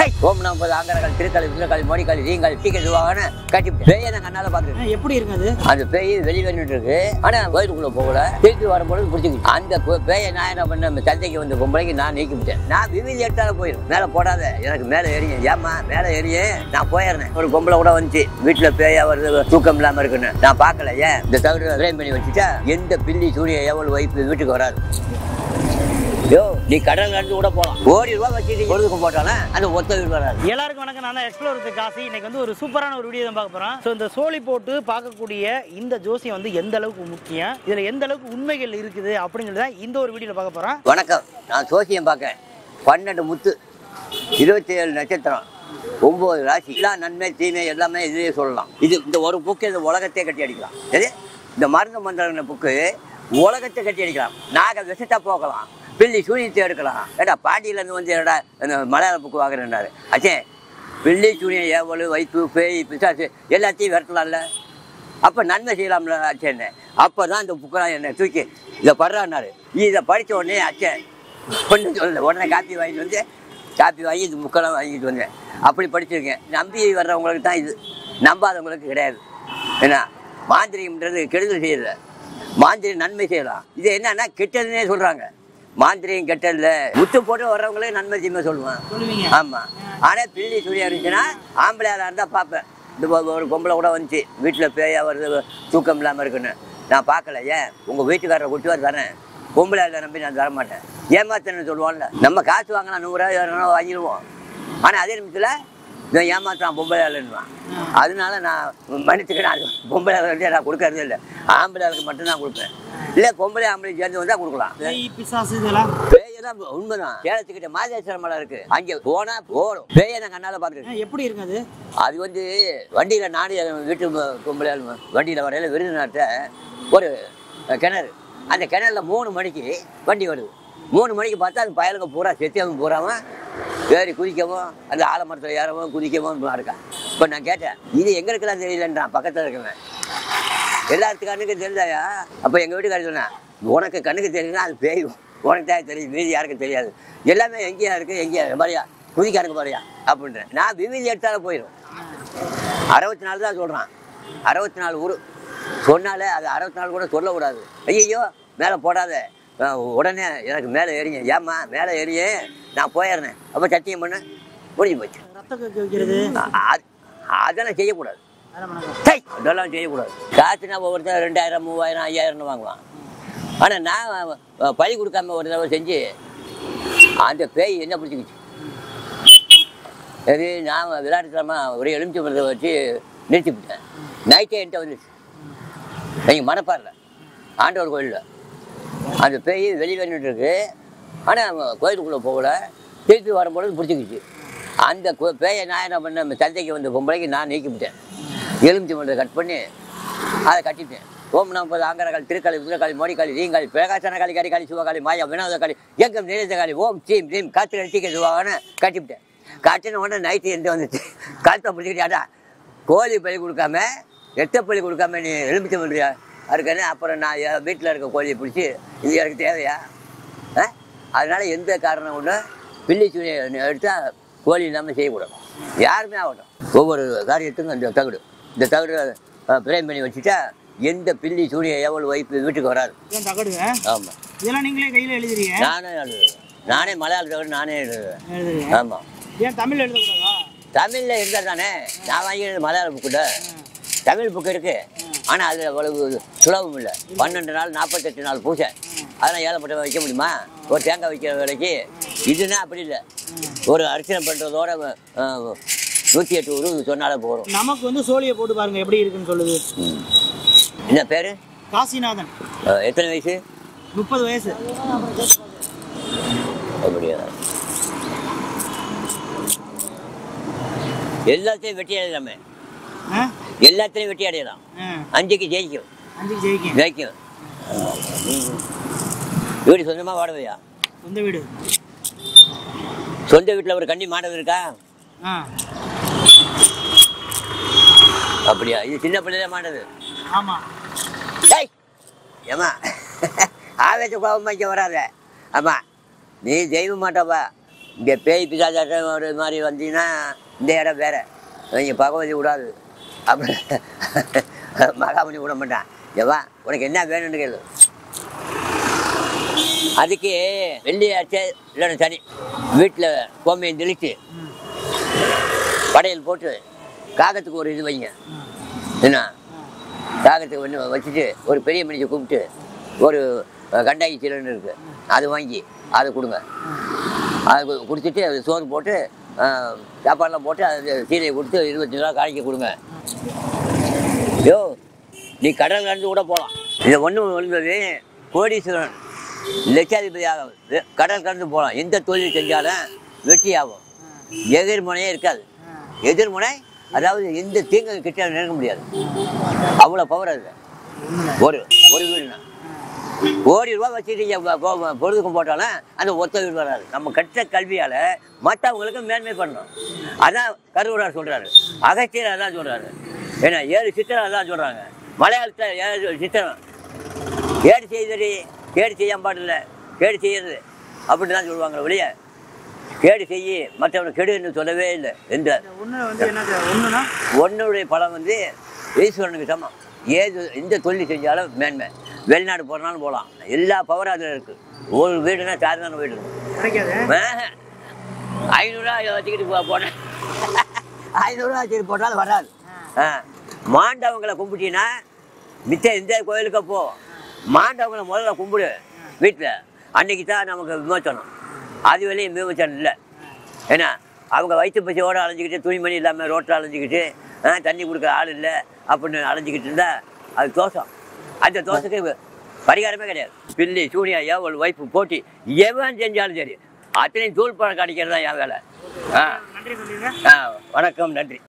ஓம் நமது ஆங்கரகால் திருக்காளி திருக்காளி மோடிக்காளி ரீங்காளி டீக்கை சொல்லுவாங்கன்னு கட்டிவிட்டேன். பேயை நான் கண்ணால பாத்துருக்கேன். எப்படி இருக்குது அந்த பேய் வெளியே இருக்கு. ஆனா கோயிலுக்குள்ள போகல. திருப்பி வரும்போது பிடிச்சிக்கிட்டு அந்த பேயை நான் என்ன பண்ண சந்தைக்கு வந்த பொம்பளைக்கு நான் நீக்கிவிட்டேன். நான் விவிதி எடுத்தாலும் போயிடும். மேல போடாத எனக்கு மேல எரியும். ஏமா மேல எரியே நான் போயிடுறேன். ஒரு பொம்பளை கூட வந்துச்சு வீட்டுல பேயா வருது தூக்கம் இல்லாம இருக்குன்னு நான் பாக்கல. ஏன் இந்த தவிர ஃப்ரேம் பண்ணி வச்சுட்டா எந்த பில்லி சூரிய எவ்வளவு வைப்பு வீட்டுக்கு வராது. யோ நீ கடல் நடந்து கூட போகலாம். ₹1 வச்சுட்டு பொழுதுக்கு போட்டாலும் அந்த ஒத்த வீடு வராது. எல்லாருக்கும் வணக்கம். நான் தான் எக்ஸ்ப்ளோர் வித் காசி. இன்னைக்கு வந்து ஒரு சூப்பரான ஒரு வீடியோ தான் பார்க்க போறோம். ஸோ இந்த சோழி போட்டு பார்க்கக்கூடிய இந்த ஜோசியம் வந்து எந்த அளவுக்கு முக்கியம், இதுல எந்த அளவுக்கு உண்மைகள் இருக்குது அப்படிங்கிறத இந்த ஒரு வீடியோல பார்க்க போறோம். வணக்கம். நான் ஜோசியம் பார்க்கேன். 12 முத்து, 27 நட்சத்திரம், 9 ராசி, எல்லாம் நன்மை தீமை எல்லாமே இதுலேயே சொல்லலாம். இது இந்த ஒரு புக்கு இந்த உலகத்தையே கட்டி அடிக்கலாம். சரி, இந்த மருந்து மந்திர புக்கு உலகத்தை கட்டி அடிக்கலாம். நாக விஷத்தை போக்கலாம், பில்லி சூனியத்தை எடுக்கலாம். ஏடா பாட்டியிலேருந்து வந்து ஏடா இந்த மலையாள புக்கு வாங்குறேன்னாரு. அச்சே பில்லி சூனியம் ஏவலு வைப்பு பேய் பிசாசு எல்லாத்தையும் விரட்டலாம்ல. அப்போ நன்மை செய்யலாம்ல அச்சேன்னு. அப்போ தான் இந்த புக்கெல்லாம் என்னை தூக்கி இதை படுறான்னாரு. இதை படித்த உடனே அச்சே ஒன்றும் சொல்லலை. உடனே காப்பி வாங்கிட்டு வந்து காப்பி வாங்கி இந்த புக்கெல்லாம் வாங்கிட்டு வந்தேன். அப்படி படிச்சிருக்கேன். நம்பி வர்றவங்களுக்கு தான் இது, நம்பாதவங்களுக்கு கிடையாது. ஏன்னா மாந்திரிகம்ன்றது கெடுதல் செய்யல, மாந்திரிகம் நன்மை செய்யலாம். இது என்னன்னா கெட்டதுன்னே சொல்கிறாங்க. மாந்திரியம் கெட்டதில்ல, முத்து போட்டு வர்றவங்களே நன்மை தீமை சொல்லுவேன். ஆமாம். ஆனால் பில்லி சூரியா இருந்துச்சுன்னா ஆம்பளையாளாக இருந்தால் பார்ப்பேன். இந்த ஒரு பொம்பளை கூட வந்துச்சு வீட்டில் பேயா வருது தூக்கம் இல்லாமல் இருக்குன்னு நான் பார்க்கல. ஏன் உங்கள் வீட்டுக்காரரை கூட்டுவார் தரேன், பொம்பளையாளை நம்பி நான் தரமாட்டேன். ஏமாத்தன்னு சொல்லுவான்ல. நம்ம காசு வாங்கலாம், 100 200 வாங்கிடுவோம். ஆனால் அதே நிமிஷத்தில் நான் ஏமாத்தான் பொம்பளையாளுன்னுவான். அதனால நான் மன்னிச்சுக்கிட்டு நான் பொம்பளையாளர்கிட்ட நான் கொடுக்கறதே இல்லை. ஆம்பளையாளுக்கு மட்டும்தான் கொடுப்பேன். இல்லை பொம்பளை ஆம்பளை சேர்ந்து வந்தால் கொடுக்கலாம். பேயெல்லாம் உண்மைதான். சேலத்துக்கிட்ட மாதேஸ்வரம் மலை இருக்கு, அங்கே போனா போறோம். பேயை நான் கண்ணால பார்த்துருக்கேன். எப்படி இருக்குது அது வந்து வண்டியில் நானே வீட்டு பொம்பளையாள் வண்டியில் வரையில விருதுநாட்டை ஒரு கிணறு. அந்த கிணறுல 3 மணிக்கு வண்டி வருது. 3 மணிக்கு பார்த்தா அந்த பயலுங்க பூரா செத்தியாவும் பூராமல் ஏறி குதிக்கவும் அந்த ஆலமரத்தில் ஏறவும் குதிக்கவும் இருக்கான். இப்போ நான் கேட்டேன், இது எங்களுக்கெல்லாம் தெரியலன்றான் பக்கத்தில் இருக்கவன். எல்லாத்துக்கு கண்ணுக்கு தெரிஞ்சாயா? அப்போ எங்கள் வீட்டுக்காரர் சொன்னேன், உனக்கு கண்ணுக்கு தெரியுதுன்னா அது பேய், உனக்கு தான் தெரியும், மீதி யாருக்கும் தெரியாது. எல்லாமே எங்கேயா இருக்குது, எங்கேயா பாரியா குதிக்காருங்க பாரியா அப்படின்றேன். நான் விவிதி எடுத்தாலும் போயிடும். 64 தான் சொல்கிறான். 64 ஊர் சொன்னாலே அது 64 கூட சொல்லக்கூடாது. ஐயோ மேலே போடாத, உடனே எனக்கு மேலே எரியும். ஏம்மா மேலே எரியே நான் போயிடுறேன். அப்போ சத்தியம் பண்ண முடிஞ்சு போச்சு. அதெல்லாம் செய்யக்கூடாது. அதெல்லாம் செய்யக்கூடாது. காசுனா ஒவ்வொருத்தர் 2000 3000 5000 வாங்குவான். ஆனால் நான் பழி கொடுக்காம ஒரு தடவை செஞ்சு அந்த பேய் என்ன பிடிச்சிக்கிச்சு. சரி நான் விளையாட்டுத்தனமாக ஒரு எலுமிச்சை மரத்தை வச்சு நிறுத்திவிட்டேன். நைட்டே என்கிட்ட வந்துச்சு. நீங்கள் மணப்பாரில் ஆண்டவர் கோயிலில் அந்த பேய் வெளியே இருக்கு. ஆனால் கோயிலுக்குள்ளே போகல. திருப்பி வரும்பொழுது பிடிச்சிக்கிச்சு. அந்த பேயை நான் என்ன பண்ண சந்தைக்கு வந்த பொம்பளைக்கு நான் நீக்கிவிட்டேன். எலுமிச்சை மரத்தை கட் பண்ணி அதை கட்டிட்டேன். ஓம் நமது ஆங்கரகால் திருக்காளி திருக்காளி மோடிக்காளி ரீங்காளி பிரகாசன காளி கரிகாளி சிவகாளி மாயா வினோத காளி எங்கம் நிறைந்த காளி ஓம் சீம் ரீம் காற்று கட்டிக்க சிவாகன்னு கட்டிவிட்டேன். கட்டின உடனே நைட்டு எந்த வந்துச்சு. காற்றை பிடிச்சிக்கிட்டாடா, கோழி பழி கொடுக்காம எட்ட பழி கொடுக்காம நீ எலுமிச்சை பண்ணுறியா அதுக்கானே. அப்புறம் நான் வீட்டில் இருக்க கோழியை பிடிச்சி இது எனக்கு தேவையா? அதனால் எந்த காரணம் ஒன்று பில்லி சூனியை எடுத்தால் கோழி இல்லாமல் செய்யக்கூடாது. யாருமே ஆகட்டும். ஒவ்வொரு காரியத்துக்கும் இந்த தகுடு, இந்த தகுடு பிரேம் பண்ணி வச்சுட்டா எந்த பில்லி சூனியை எவ்வளவு வைப்பு வீட்டுக்கு வராது. ஆமாம். இதெல்லாம் நீங்களே கையில் எழுதுறீங்க? நானே எழுதுவேன். நானே மலையாள தகுடு நானே எழுதுவேன். ஆமாம். ஏன் தமிழ் எழுதக்கூடாதா? தமிழில் இருந்தால் தானே. நான் வாங்கி மலையாள புக்கில் தமிழ் புக்கு இருக்குது. ஆனால் அது அவ்வளவு சுலபம் இல்லை. 12 நாள் 48 நாள் பூசை. அதெல்லாம் ஏழைப்பட்ட வைக்க முடியுமா? ஒரு தேங்காய் வைக்கிற வேலைக்கு இதுனா அப்படி இல்லை. ஒரு அர்ச்சனை பண்ணுறதோட 108 ஊர் சொன்னாலே போகிறோம். நமக்கு வந்து சோழியை போட்டு பாருங்க எப்படி இருக்குன்னு சொல்லுது. என்ன பேர்? காசிநாதன். எத்தனை வயசு? 30 வயசு. அப்படியா? எல்லாத்தையும் வெட்டி அடையலாமே. எல்லாத்தையும் வெட்டி அடையலாம். 5க்கு ஜெயிக்கும். 5க்கு ஜெயிக்கும். ஜெயிக்கும். வீடு சொந்தமாக வாடகையா? சொந்த வீடு. சொந்த வீட்டில் ஒரு கன்னி மாடல் இருக்கா? அப்படியா? இது சின்ன பிள்ளைல மாடது. ஆமாம். ஏமா ஆவேச கோபம் வைக்க வராத. ஆமாம் நீ தெய்வ மாட்டப்பா. இங்கே பேய் பிசாச்சாட்டம் ஒரு மாதிரி வந்தீங்கன்னா இந்த இடம் வேற. இங்கே பகவதி விடாது, அப்படி மகாமணி விட மாட்டான். எவா உனக்கு என்ன வேணும்னு கேளு. அதுக்கு வெள்ளியாச்சே இல்லைன்னா சனி வீட்டில் கோமியம் தெளித்து படையல் போட்டு காகத்துக்கு ஒரு இது வைங்க. என்ன காகத்துக்கு ஒன்று வச்சுட்டு ஒரு பெரிய மனுஷை கூப்பிட்டு ஒரு கண்டாயி சீலன்னு இருக்குது, அது வாங்கி அதை கொடுங்க. அது குடிச்சிட்டு அது சோறு போட்டு சாப்பாடெலாம் போட்டு அது சீலையை கொடுத்து 25 நாள் காணிக்க கொடுங்க. யோ நீ கடல் கடந்து கூட போகலாம். இதை ஒன்று ஒன்பது கோடீஸ்வரன் லட்சாதிபதி ஆகும். கடல் கடந்து போகலாம். எந்த தொழில் செஞ்சாலும் வெற்றி ஆகும். எதிர்முனையே இருக்காது. எதிர்முனை அதாவது எந்த தீங்கு கிட்ட நெருங்க முடியாது. அவ்வளோ பவர் அது. ஒரு வீடுனா ₹1,00,000 வச்சுட்டு பொழுதுக்கும் போட்டாலும் அந்த ஒத்த வீடு வராது. நம்ம கற்ற கல்வியால் மற்றவங்களுக்கு மேன்மை பண்ணணும். அதான் கருவூரார் சொல்கிறாரு, அகத்தியர் அதான் சொல்கிறாரு. ஏன்னா 7 சித்திரம் அதான் சொல்கிறாங்க. மலையாளத்தில் 7 சித்திரம். கேடு செய்தடி கேடு செய்யாம பாட்டில்லை, கேடு செய்யறது அப்படின்னு தான் சொல்லுவாங்க. வெளியே கேடு செய்யி மற்றவனை கெடுன்னு சொல்லவே இல்லை. எந்த ஒன்னுடைய பலம் வந்து ஈஸ்வரனுக்கு சமம். எந்த தொழில் செஞ்சாலும் மேன்மை. வெளிநாடு போகிறனாலும் போகலாம். எல்லா பவரும் அதில் இருக்குது. ஒரு வீடுனா சாதாரண வீடு ₹500 வச்சுக்கிட்டு போனேன். ₹500 வச்சுக்கிட்டு போட்டாலும் வராது. மாண்டவங்களை கும்பிட்டீங்கன்னா மிச்ச எந்த கோயிலுக்கு போ, மாண்டவங்களை முதல்ல கும்பிடு வீட்டில். அன்றைக்கி தான் நமக்கு விமோச்சனம். அது வரையும் விமோச்சனம் இல்லை. ஏன்னா அவங்க வயிற்று பசியோடு அலைஞ்சிக்கிட்டு துணிமணி இல்லாமல் ரோட்டில் அலைஞ்சிக்கிட்டு தண்ணி கொடுக்குற ஆள் இல்லை அப்படின்னு அலைஞ்சிக்கிட்டு இருந்தால் அது தோஷம். அந்த தோஷத்துக்கு பரிகாரமே கிடையாது. பில்லி சூனியா ஒரு வைப்பு போட்டி எவன் செஞ்சாலும் சரி அத்தனையும் தூள் பழக்கம் அடிக்கிறது தான் என் வேலை. வணக்கம், நன்றி.